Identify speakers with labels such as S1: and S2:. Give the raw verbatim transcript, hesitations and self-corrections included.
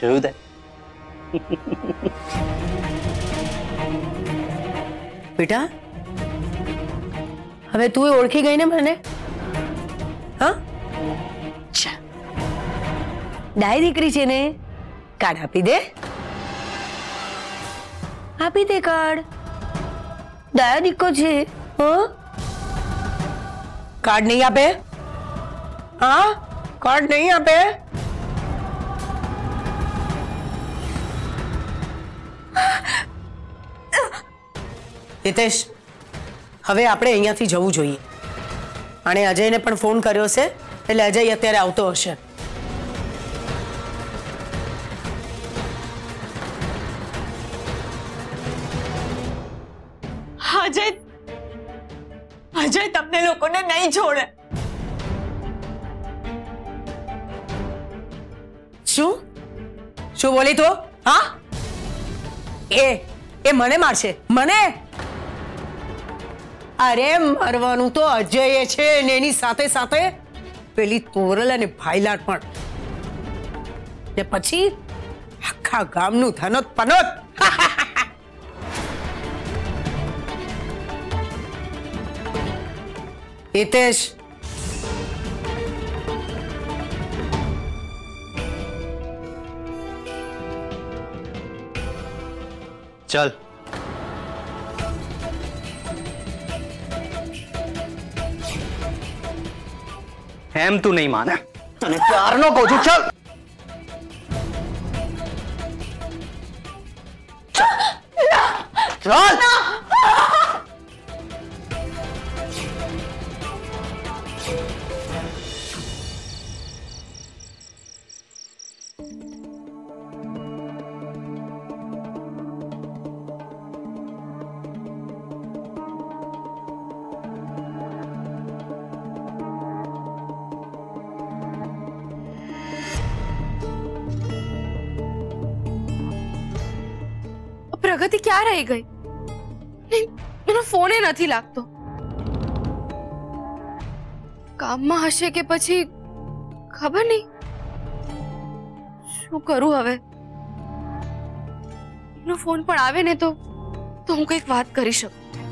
S1: જોયું તે?
S2: બેટા હવે તું ઓળખી ગઈ ને મને? હા, ડાય દીકરી છે ને, કાર્ડ આપી દે, આપી દે કાર્ડ. ડાયા દીકો છે. હા, કાર્ડ નહીં આપે? હા, કાર્ડ નહીં આપે? હિતેશ, હવે આપણે અહીંયાથી જવું જોઈએ. આણે અજયને પણ ફોન કર્યો છે, એટલે અજય અત્યારે આવતો હશે.
S3: અજય અજય તમને લોકોને નહીં છોડે.
S2: શું શું બોલી તો? હા, એ એ મને મારશે? મને? અરે મરવાનું તો અજય છે ને એની સાથે સાથે પેલી તોરલ અને ભાઈલાટ પણ. ને પછી આખા ગામનું ધનોત પનોત. હિતેશ,
S1: चल एम तू नहीं माने तने प्यार नो कहू छू. चल चल
S4: प्रगति क्या रह गई? एनो फोन नहीं लागतो. काम में हशे के पछी खबर नहीं शू करूं हवे. एनो फोन पण आवे ने तो तो हूँ कईक बात करी शकूं.